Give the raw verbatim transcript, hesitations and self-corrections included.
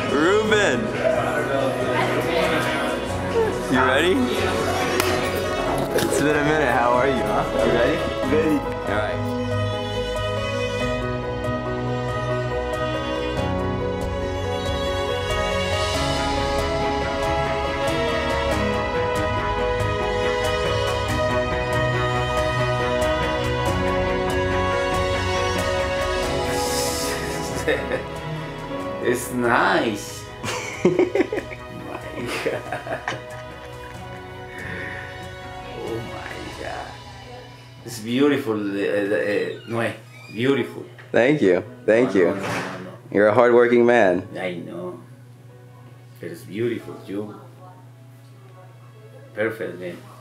Ruben! You ready? It's been a minute. How are you, huh? You ready? Ready. Alright. It's nice. Oh my god. Oh my god. It's beautiful, uh, uh, no, beautiful. Thank you. Thank no, you. No, no, no, no. You're a hardworking man. I know. It's beautiful, you. Perfect, man.